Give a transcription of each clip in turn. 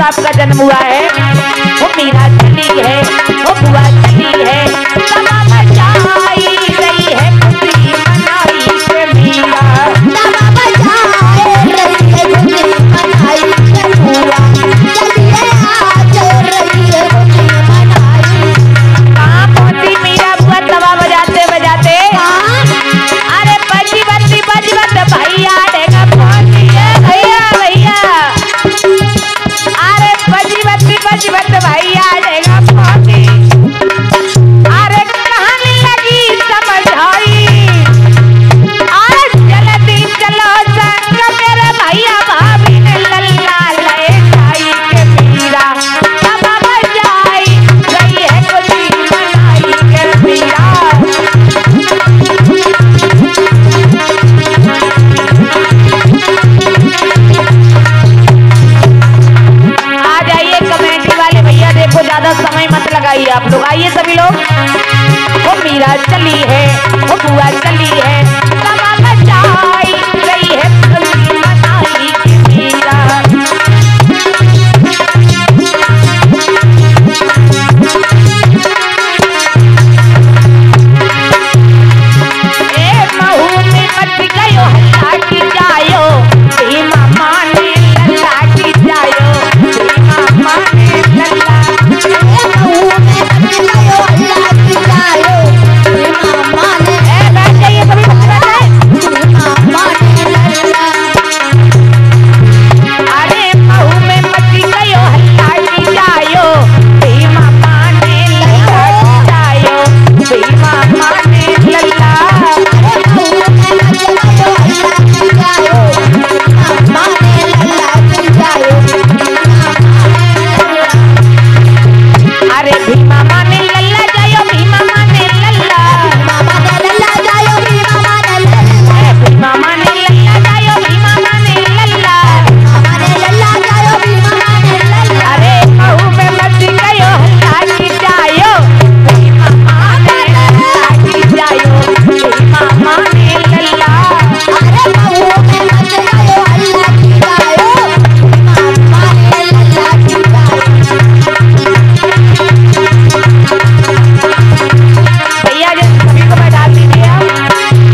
साहब का जन्म हुआ है। वो मीरा चली है, वो बुआ चली है, तबा बजाई रही है, खुशी मनाई के मीरा, तबा बजाए रही है, खुशी मनाई के बुआ चलिए आज रही है, खुशी मनाई। कहाँ पहुंची मीरा बुआ तबा बजाते बजाते? अरे बजी बत्ती भैया देगा पहुंची है, भैया भैया। अरे बजी बत्ती भैया देगा पहुंची। अरे कहानी लगी समझाई, अरे जल्दी चलो संग मेरे भैया भाभी ने लल्ला ले जाई के मीरा, तबा बजाई रही है, खुशी मनाई के मीरा। आ जाइए कमेटी वाले भैया, देखो ज्यादा समय मत लगाइए आप लोग, आइए सभी लोग। वो मीरा चली है, वो बुआ चली है, तबा बजाई रही है, खुशी मनाई की मीरा। ए महू में मच गयो हल्ला की जायो, भीमा माने लल्ला की जायो, भीमा माने लल्ला। बैठ जाइए सभी बच्चे, बैठ जाइए। अरे महू में मच गयो हल्ला की जायो, भीमा माने लल्ला की जायो, भीमा माने लल्ला। अरे भीमा माने लल्ला जायो, भीमा माने लल्ला, भीमा माने लल्ला जायो, भीमा माने लल्ला। अरे महू में मच गयो हल्ला की जायो, भीमा माने लल्ला की जायो, भीमा माने लल्ला। भैया जी सभी को बैठा दीजिए आप।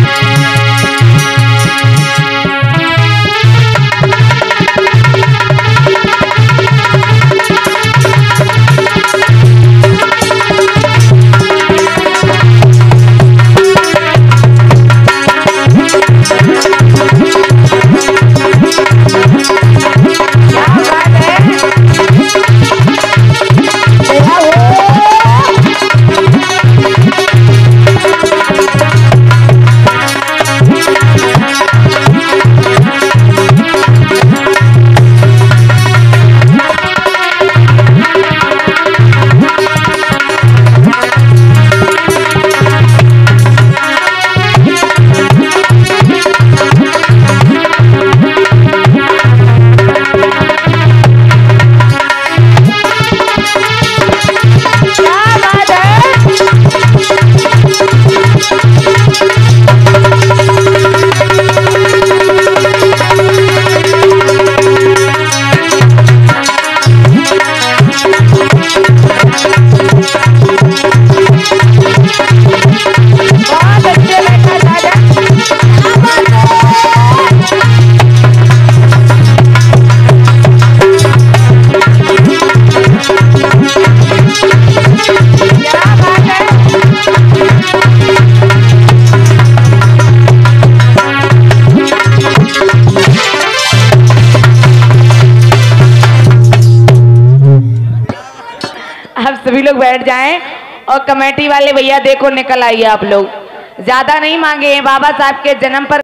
क्या बात है? क्या बात है? बहुत अच्छे बैठा दादा। क्या बात है? अब सभी लोग बैठ जाएं और कमेटी वाले भैया देखो निकल आइए आप लोग, ज्यादा नहीं मांगे हैं बाबा साहब के जन्म पर।